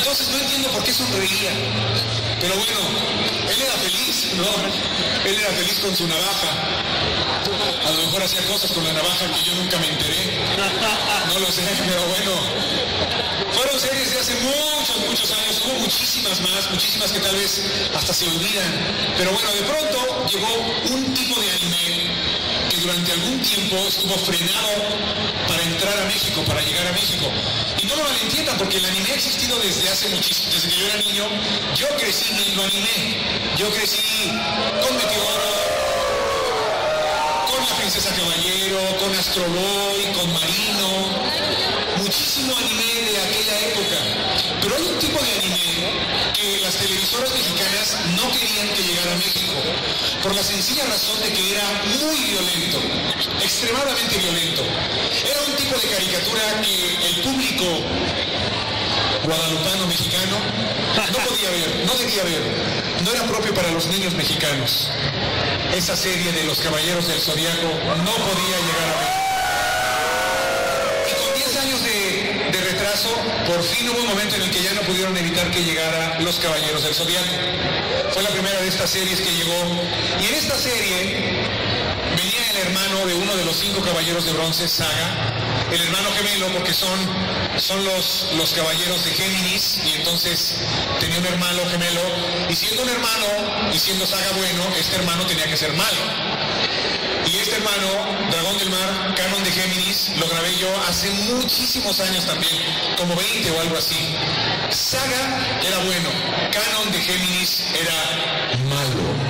Entonces no entiendo por qué sonreía. Pero bueno, él era feliz, ¿no? Él era feliz con su navaja. A lo mejor hacía cosas con la navaja que yo nunca me enteré. No lo sé, pero bueno. Fueron series de hace muchos años. Hubo muchísimas más, muchísimas que tal vez hasta se olvidan. Pero bueno, de pronto llegó un tipo de anime que durante algún tiempo estuvo frenado para entrar a México, para llegar a México. Y no me malentiendan, porque el anime ha existido desde hace muchísimo, desde que yo era niño. Yo crecí viendo anime. Yo crecí con Meteoro, con La Princesa Caballero, con Astro Boy, con Marino. Muchísimo anime de aquella época. Pero hay un tipo de anime que las televisoras mexicanas no querían que llegara a México, por la sencilla razón de que era muy violento, extremadamente violento. Era un tipo de caricatura que el público guadalupano mexicano no podía ver, no debía ver, no era propio para los niños mexicanos. Esa serie de Los Caballeros del Zodiaco no podía llegar a México. Y con 10 años de retraso, por fin hubo un momento en el que ya no pudieron evitar que llegara Los Caballeros del Zodiaco. Fue la primera de estas series que llegó, y en esta serie venía el hermano de uno de los 5 caballeros de bronce, Saga, el hermano gemelo, porque son los caballeros de Géminis, y entonces tenía un hermano gemelo, y siendo un hermano, y siendo Saga bueno, este hermano tenía que ser malo. Y este hermano, Dragón del Mar, canon de Géminis, lo grabé yo hace muchísimos años también, como 20 o algo así. Saga era bueno, canon de Géminis era malo.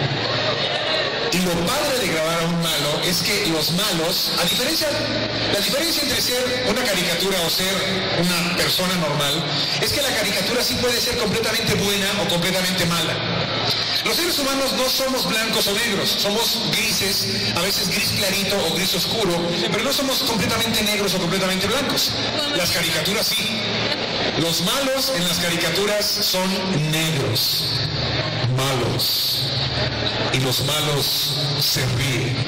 Y lo padre de grabar a un malo es que los malos, la diferencia entre ser una caricatura o ser una persona normal, es que la caricatura sí puede ser completamente buena o completamente mala. Los seres humanos no somos blancos o negros, somos grises, a veces gris clarito o gris oscuro, pero no somos completamente negros o completamente blancos. Las caricaturas sí. Los malos en las caricaturas son negros, malos, y los malos se ríen.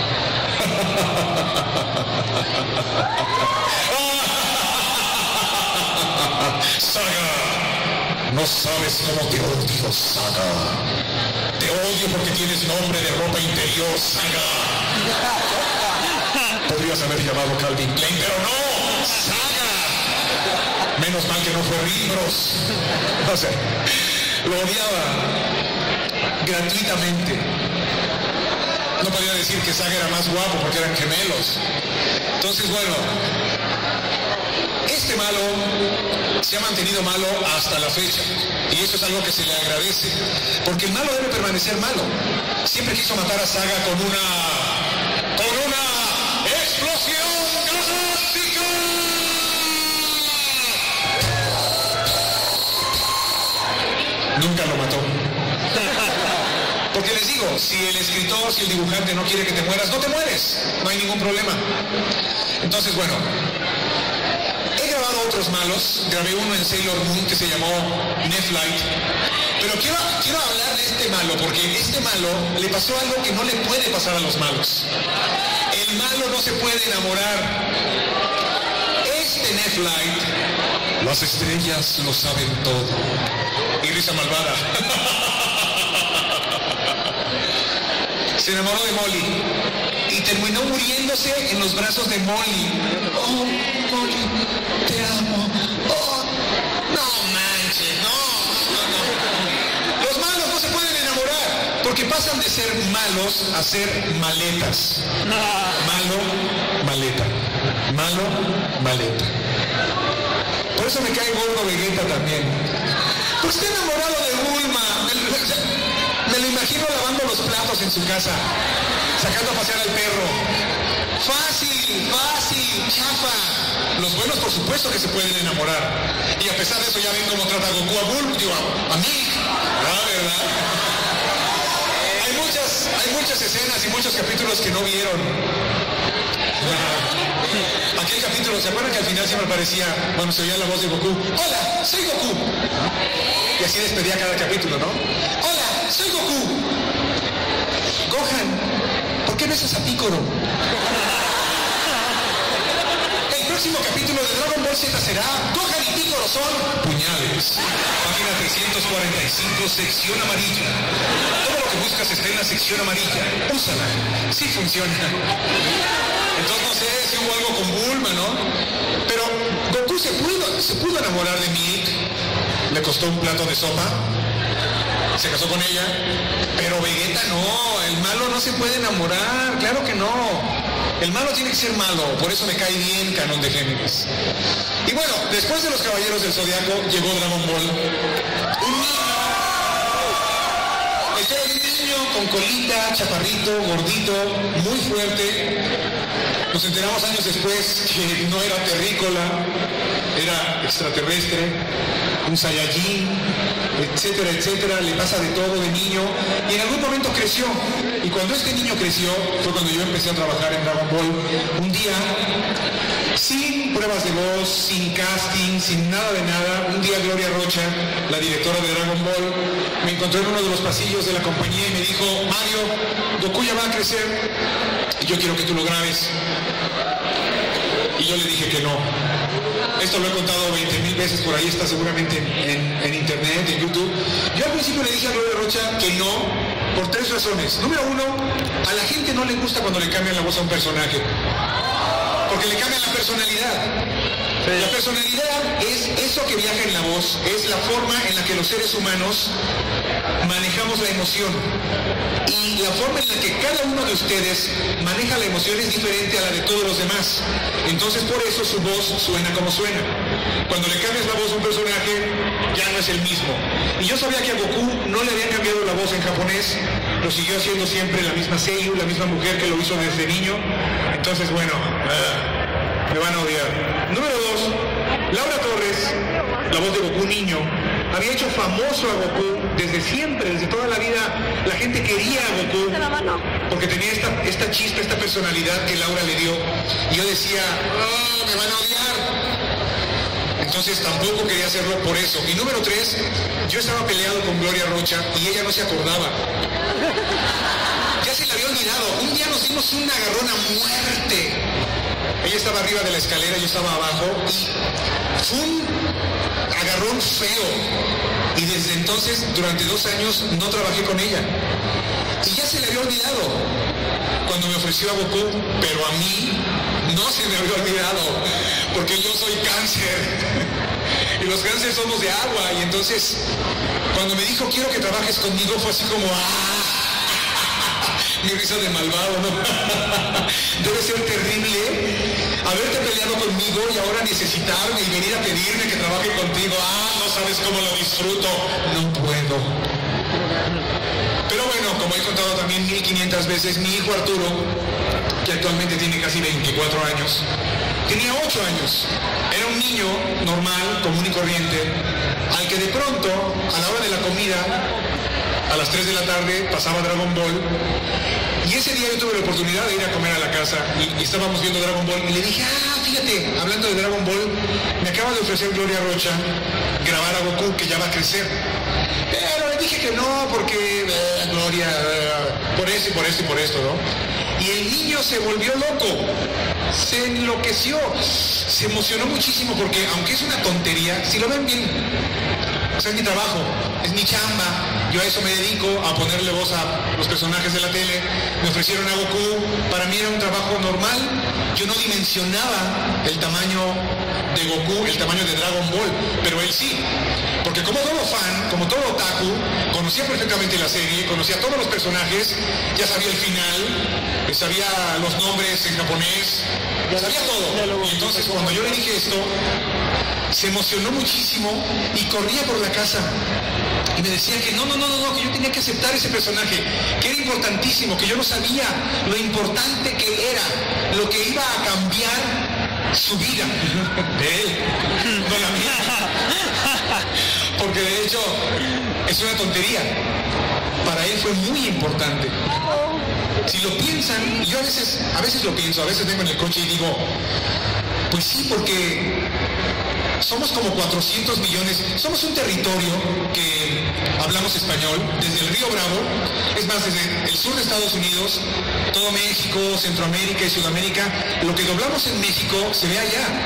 Saga, no sabes cómo te odio, Saga. Te odio porque tienes nombre de ropa interior, Saga. Podrías haber llamado Calvin Klein, pero no, Saga. Menos mal que no fue Ribros. No sé, lo odiaba gratuitamente. No podía decir que Saga era más guapo porque eran gemelos. Entonces, bueno, este malo se ha mantenido malo hasta la fecha, y eso es algo que se le agradece, porque el malo debe permanecer malo. Siempre quiso matar a Saga con una explosión galáctica. Nunca lo mató. Porque les digo, si el escritor, si el dibujante no quiere que te mueras, no te mueres, no hay ningún problema. Entonces, bueno, he grabado otros malos, grabé uno en Sailor Moon que se llamó Nephlite, pero quiero hablar de este malo, porque este malo le pasó algo que no le puede pasar a los malos. El malo no se puede enamorar. Este Nephlite, las estrellas lo saben todo. Y risa malvada. Se enamoró de Molly y terminó muriéndose en los brazos de Molly. Oh, Molly, te amo. Oh, no manches, no. Los malos no se pueden enamorar porque pasan de ser malos a ser maletas. Malo, maleta. Malo, maleta. Por eso me cae gordo Vegeta también. Pues estoy enamorado de Bulma. Me lo imagino lavando los platos en su casa, sacando a pasear al perro. Fácil, chafa. Los buenos por supuesto que se pueden enamorar. Y a pesar de eso ya ven cómo trata a Goku a Bulma, digo, a mí. ¿Verdad? Hay muchas escenas y muchos capítulos que no vieron. Aquel capítulo, ¿se acuerdan que al final siempre aparecía, bueno, se oía la voz de Goku? Hola, soy Goku. Y así despedía cada capítulo, ¿no? Hola, soy Goku. Gohan, ¿por qué besas a Piccolo? El próximo capítulo de Dragon Ball Z será Gohan y Piccolo son puñales. Página 345, sección amarilla. Todo lo que buscas está en la sección amarilla. Úsala. Sí funciona. Entonces no sé si hubo algo con Bulma, ¿no? Pero Goku se pudo enamorar de Milk. Le costó un plato de sopa. Se casó con ella. Pero Vegeta no. El malo no se puede enamorar. Claro que no. El malo tiene que ser malo. Por eso me cae bien Canon de Géminis. Y bueno, después de los Caballeros del Zodiaco llegó Dragon Ball. Un niño. La historia de un niño con colita, chaparrito, gordito, muy fuerte. Nos enteramos años después que no era terrícola, era extraterrestre, un Saiyajin, etcétera, etcétera. Le pasa de todo de niño y en algún momento creció. Y cuando este niño creció fue cuando yo empecé a trabajar en Dragon Ball. Un día, sin pruebas de voz, sin casting, sin nada de nada, un día Gloria Rocha, la directora de Dragon Ball, me encontró en uno de los pasillos de la compañía y me dijo: Mario, Goku ya va a crecer y yo quiero que tú lo grabes. Y yo le dije que no. Esto lo he contado 20,000 veces, por ahí está seguramente en internet, en YouTube. Yo al principio le dije a Gloria Rocha que no, por 3 razones. Número 1, a la gente no le gusta cuando le cambian la voz a un personaje, porque le cambian la personalidad. La personalidad es eso que viaja en la voz, es la forma en la que los seres humanos manejamos la emoción. Y la forma en la que cada uno de ustedes maneja la emoción es diferente a la de todos los demás. Entonces por eso su voz suena como suena. Cuando le cambias la voz a un personaje, ya no es el mismo. Y yo sabía que a Goku no le habían cambiado la voz en japonés, lo siguió haciendo siempre la misma seiyuu, la misma mujer que lo hizo desde niño. Entonces bueno, me van a odiar. Número 2, Laura Torres, la voz de Goku niño, había hecho famoso a Goku desde siempre, desde toda la vida. La gente quería a Goku porque tenía esta chispa, esta personalidad que Laura le dio. Y yo decía, oh, me van a odiar. Entonces tampoco quería hacerlo por eso. Y número 3, yo estaba peleado con Gloria Rocha y ella no se acordaba. Ya se le había olvidado. Un día nos dimos un agarrón a muerte. Ella estaba arriba de la escalera, yo estaba abajo y fue un agarrón feo. Y desde entonces, durante 2 años, no trabajé con ella. Y ya se le había olvidado cuando me ofreció a Goku, pero a mí no se me había olvidado, porque yo soy cáncer. Y los cánceres somos de agua. Y entonces, cuando me dijo, quiero que trabajes conmigo, fue así como, mi risa de malvado, ¿no? Debe ser terrible haberte peleado conmigo y ahora necesitarme y venir a pedirme que trabaje contigo. No sabes cómo lo disfruto. No puedo. Pero bueno, como he contado también 1500 veces, mi hijo Arturo, que actualmente tiene casi 24 años, tenía 8 años. Era un niño normal, común y corriente, al que de pronto, a la hora de la comida, a las 3 de la tarde, pasaba Dragon Ball. Y ese día yo tuve la oportunidad de ir a comer a la casa y estábamos viendo Dragon Ball y le dije, fíjate, hablando de Dragon Ball, me acaba de ofrecer Gloria Rocha grabar a Goku, que ya va a crecer. Pero le dije que no, porque Gloria, por eso y por esto y por esto, ¿no? Y el niño se volvió loco, se enloqueció, se emocionó muchísimo porque, aunque es una tontería, si lo ven bien, o sea, es mi trabajo, es mi chamba, yo a eso me dedico, a ponerle voz a los personajes de la tele. Me ofrecieron a Goku, para mí era un trabajo normal, yo no dimensionaba el tamaño de Goku, el tamaño de Dragon Ball, pero él sí, porque como todo fan, como todo otaku, conocía perfectamente la serie, conocía todos los personajes, ya sabía el final, sabía los nombres en japonés, sabía todo. Y entonces cuando yo le dije esto, se emocionó muchísimo y corría por la casa y me decía que no, que yo tenía que aceptar ese personaje, que era importantísimo, que yo no sabía lo importante que era, lo que iba a cambiar su vida de él, no la mía, porque de hecho es una tontería, para él fue muy importante. Si lo piensan, yo a veces lo pienso, a veces vengo en el coche y digo, pues sí, porque somos como 400 millones, somos un territorio que hablamos español, desde el Río Bravo, es más, desde el sur de Estados Unidos, todo México, Centroamérica y Sudamérica, lo que doblamos en México se ve allá.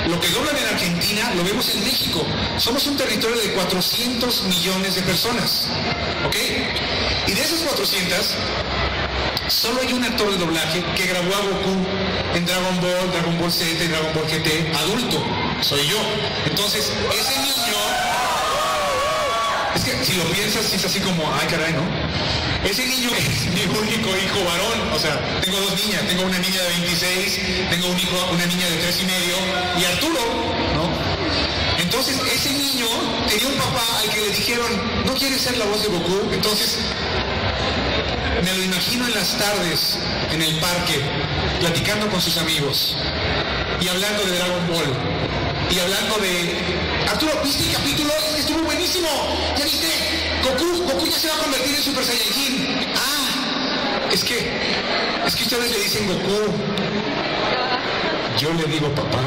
Lo que doblan en Argentina lo vemos en México. Somos un territorio de 400 millones de personas, ¿ok? Y de esas 400, solo hay un actor de doblaje que grabó a Goku en Dragon Ball Z y Dragon Ball GT adulto. Soy yo. Entonces, ese niño... Es que si lo piensas, es así como, ay caray, ¿no? Ese niño es mi único hijo varón. O sea, tengo dos niñas. Tengo una niña de 26, tengo una niña de 3 y medio, y Arturo, ¿no? Entonces, ese niño tenía un papá al que le dijeron, ¿no quieres ser la voz de Goku? Entonces, me lo imagino en las tardes, en el parque, platicando con sus amigos, y hablando de Dragon Ball, y hablando de... Arturo, ¿viste el capítulo? Estuvo buenísimo. ¿Ya viste? Goku ya se va a convertir en Super Saiyajin. Ah, es que ustedes le dicen Goku. Yo le digo papá.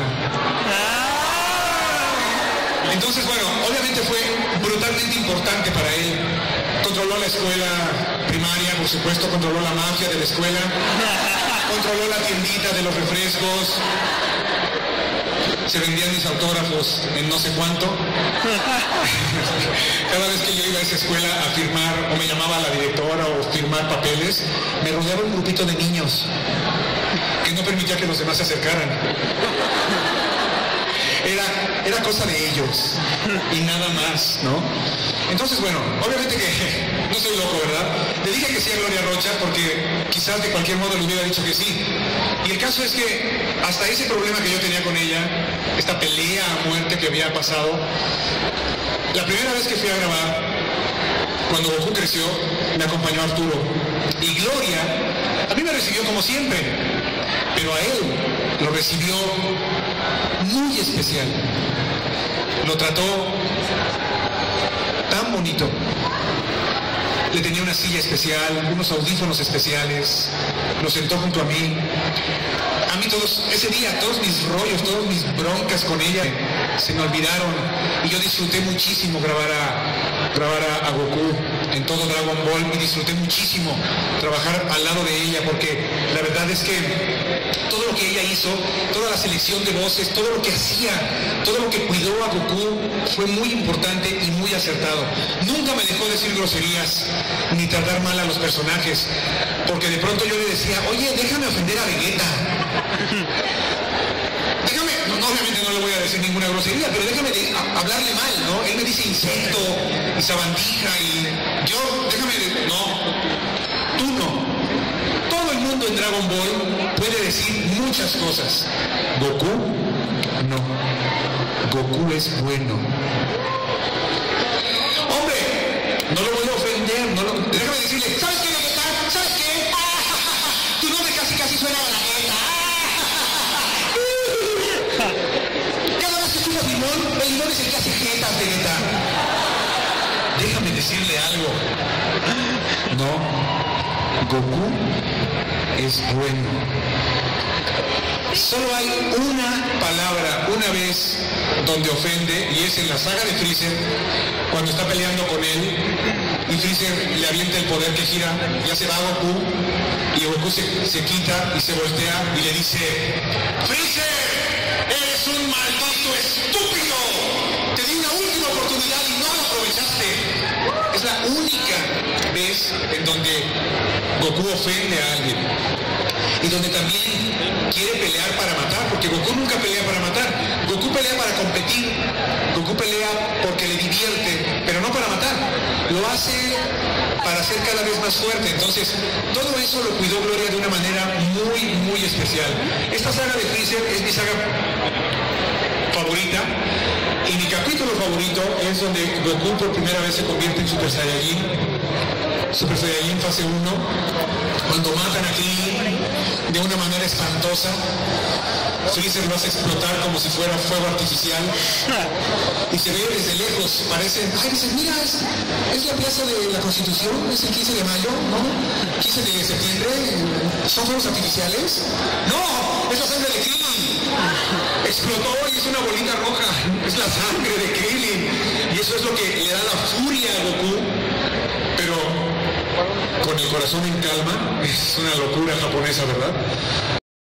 Entonces, bueno, obviamente fue brutalmente importante para él. Controló la escuela primaria, por supuesto, controló la mafia de la escuela, controló la tiendita de los refrescos. Se vendían mis autógrafos en no sé cuánto. Cada vez que yo iba a esa escuela a firmar, o me llamaba la directora o firmar papeles, me rodeaba un grupito de niños que no permitía que los demás se acercaran. Era cosa de ellos y nada más, ¿no? Entonces, bueno, obviamente que no soy loco, ¿verdad? Le dije que sí a Gloria Rocha porque quizás de cualquier modo le hubiera dicho que sí. Y el caso es que hasta ese problema que yo tenía con ella, esta pelea a muerte que había pasado, la primera vez que fui a grabar, cuando Goku creció, me acompañó Arturo. Y Gloria, a mí me recibió como siempre, pero a él lo recibió muy especial. Lo trató tan bonito. Le tenía una silla especial, unos audífonos especiales, lo sentó junto a mí. A mí ese día, todos mis rollos, todas mis broncas con ella se me olvidaron. Y yo disfruté muchísimo grabar a Goku en todo Dragon Ball, y disfruté muchísimo trabajar al lado de ella, porque la verdad es que todo lo que ella hizo, toda la selección de voces, todo lo que hacía, todo lo que cuidó a Goku fue muy importante y muy acertado. Nunca me dejó decir groserías ni tratar mal a los personajes, porque de pronto yo le decía, oye, déjame ofender a Vegeta. Déjame, no, obviamente no le voy a decir ninguna grosería, pero déjame hablarle mal, ¿no? Él me dice insecto y sabandija y yo, no, tú no. Todo el mundo en Dragon Ball puede decir muchas cosas. Goku, no. Goku es bueno. Hombre, no lo voy a ofender, déjame decirle, ¿sabes qué, Vegeta? ¿Sabes qué? Tu nombre casi suena a la neta. Cada vez que escuchas Limón, el Limón es el que hace jetas, Vegeta. Déjame decirle algo. No, Goku es bueno. Solo hay una palabra, una vez, donde ofende, y es en la saga de Freezer, cuando está peleando con él, y Freezer le avienta el poder que gira, ya se va a Goku, y Goku se quita y se voltea y le dice, ¡Freezer! ¡Eres un maldito estúpido! Te di una última oportunidad y no la aprovechaste. Es la única vez en donde Goku ofende a alguien. Y donde también quiere pelear para matar, porque Goku nunca pelea para matar. Goku pelea para competir. Goku pelea porque le divierte, pero no para matar. Lo hace para ser cada vez más fuerte. Entonces, todo eso lo cuidó Gloria de una manera muy, muy especial. Esta saga de Freezer es mi saga favorita. Y mi capítulo favorito es donde Goku por primera vez se convierte en Super Saiyajin fase 1, cuando matan a Krillin de una manera espantosa. Freezer lo hace explotar como si fuera fuego artificial y se ve desde lejos, parece, dices, mira, es la plaza de la Constitución, es el 15 de mayo, ¿no? 15 de septiembre, ¿son fuegos artificiales? No, es la sangre de Krillin. Explotó y es una bolita roja, es la sangre de Krillin, y eso es lo que le da la furia a Goku, pero con el corazón en calma. Es una locura japonesa, ¿verdad?